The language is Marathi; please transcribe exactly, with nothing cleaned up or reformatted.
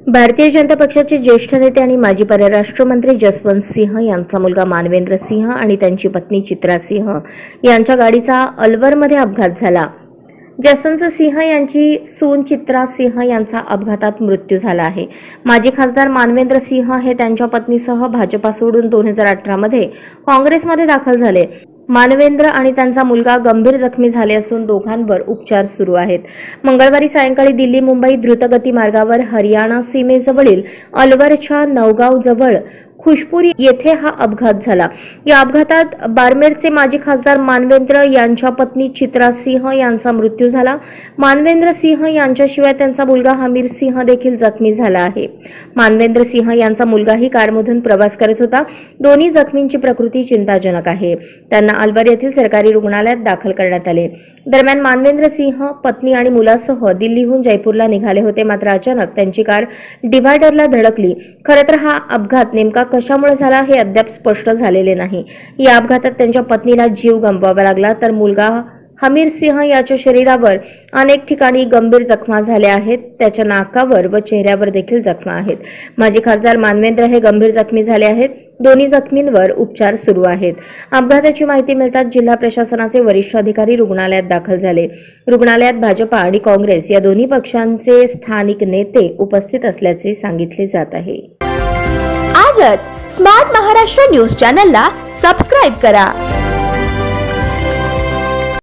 भारतीय जनता पक्षाचे ज्येष्ठ नेते आणि माजी परराष्ट्र मंत्री जसवंत सिंह यांचा मुलगा मानवेंद्र सिंह आणि त्यांची पत्नी चित्रा सिंह यांच्या गाडीचा अलवरमध्ये अपघात झाला। जसवंत सिंह यांची सून चित्रा सिंह यांचा अपघातात मृत्यू झाला आहे। माजी खासदार मानवेंद्र सिंह हे त्यांच्या पत्नीसह भाजपा सोडून दोन हजार अठरा मध्ये काँग्रेसमध्ये दाखल झाले। मानवेंद्र आणि त्यांचा मुलगा गंभीर जखमी झाले असून दोघांवर उपचार सुरू आहेत। मंगळवारी सायंकाळी दिल्ली मुंबई द्रुतगती मार्गावर हरियाणा सीमेजवळील अलवरच्या नवगाव जवळ खुशपुरी येथे हा अपघात झाला। या अपघातात बारमेरचे माजी खासदार मानवेंद्र यांच्या पत्नी चित्रा सिंह यांचा मृत्यू झाला। मानवेंद्र सिंह यांच्याशिवाय त्यांचा मुलगा हमीर सिंह देखील जखमी झाला आहे। मानवेंद्र सिंह यांचा मुलगाही कारमधून प्रवास करत होता। दोन्ही जखमींची प्रकृती चिंताजनक आहे। त्यांना अलवर येथील सरकारी रुग्णालयात दाखल करण्यात आले। दरम्यान मानवेंद्र सिंह पत्नी आणि मुलासह दिल्लीहून जयपूरला निघाले होते, मात्र अचानक त्यांची कार डिव्हायडरला धडकली। खरं तर हा अपघात नेमका कशामुळे झाला हे अद्याप स्पष्ट झालेले नाही। या अपघातात त्यांच्या पत्नीला जीव गमवावा लागला, तर मुलगा हमीर सिंह याच्या शरीरावर अनेक ठिकाणी गंभीर जखमा झाल्या आहेत। त्याच्या नाकावर व चेहऱ्यावर देखील जखमा आहेत। माजी खासदार मानवेंद्र हे गंभीर जखमी झाले आहेत। दोन्ही जखमींवर उपचार सुरू आहेत। अपघाताची माहिती मिळताच जिल्हा प्रशासनाचे वरिष्ठ अधिकारी रुग्णालयात दाखल झाले। रुग्णालयात भाजपा आणि काँग्रेस या दोन्ही पक्षांचे स्थानिक नेते उपस्थित असल्याचे सांगितले जात आहे। आजच स्मार्ट महाराष्ट्र न्यूज चॅनलला सबस्क्राइब करा।